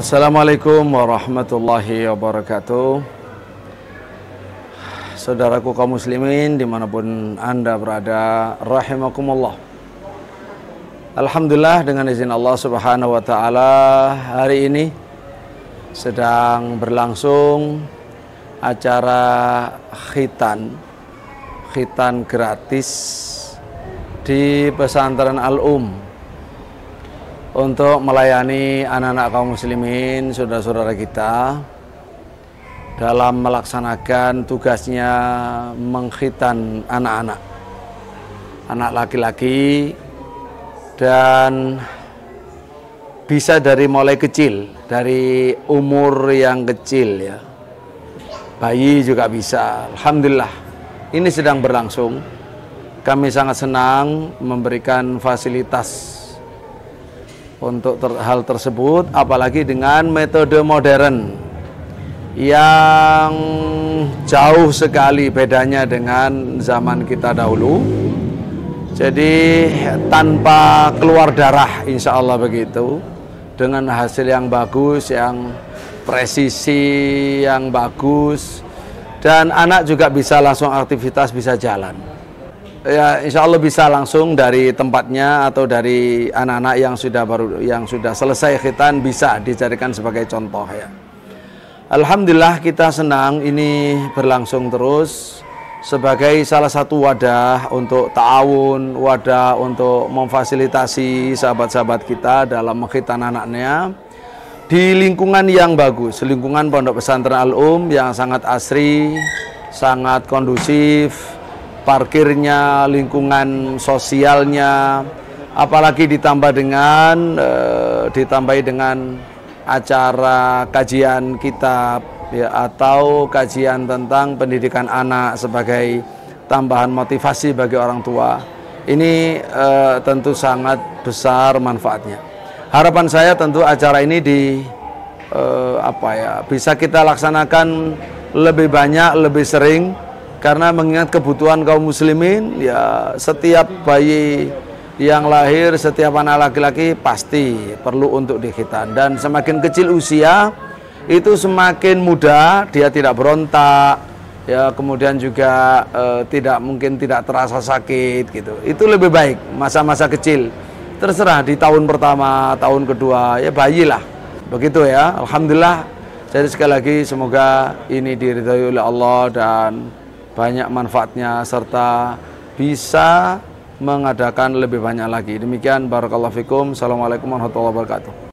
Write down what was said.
Assalamualaikum warahmatullahi wabarakatuh. Saudaraku kaum muslimin dimanapun Anda berada, rahimakumullah. Alhamdulillah, dengan izin Allah subhanahu wa ta'ala, hari ini sedang berlangsung acara khitan gratis di pesantren Al-Um untuk melayani anak-anak kaum muslimin, saudara-saudara kita dalam melaksanakan tugasnya mengkhitan anak-anak laki-laki, dan bisa dari mulai kecil, dari umur yang kecil ya, bayi juga bisa. Alhamdulillah, ini sedang berlangsung. Kami sangat senang memberikan fasilitas untuk hal tersebut, apalagi dengan metode modern yang jauh sekali bedanya dengan zaman kita dahulu. Jadi tanpa keluar darah, insya Allah begitu, dengan hasil yang bagus, yang presisi yang bagus, dan anak juga bisa langsung aktivitas, bisa jalan. Ya, insya Allah bisa langsung dari tempatnya atau dari anak-anak yang sudah selesai khitan bisa dijadikan sebagai contoh ya. Alhamdulillah, kita senang ini berlangsung terus sebagai salah satu wadah untuk ta'awun, wadah untuk memfasilitasi sahabat-sahabat kita dalam mengkhitan anaknya di lingkungan yang bagus, lingkungan Pondok Pesantren Al-Um yang sangat asri, sangat kondusif. Parkirnya, lingkungan sosialnya, apalagi ditambahi dengan acara kajian kitab ya, atau kajian tentang pendidikan anak sebagai tambahan motivasi bagi orang tua. Ini tentu sangat besar manfaatnya. Harapan saya tentu acara ini bisa kita laksanakan lebih banyak, lebih sering. Karena mengingat kebutuhan kaum muslimin, ya setiap bayi yang lahir, setiap anak laki-laki pasti perlu untuk dikhitan. Dan semakin kecil usia, itu semakin mudah, dia tidak berontak, ya kemudian juga mungkin tidak terasa sakit gitu. Itu lebih baik masa-masa kecil. Terserah di tahun pertama, tahun kedua, ya bayilah. Begitu ya, alhamdulillah. Jadi sekali lagi semoga ini diridhai oleh Allah dan banyak manfaatnya, serta bisa mengadakan lebih banyak lagi. Demikian, barakallahu fikum. Assalamualaikum warahmatullahi wabarakatuh.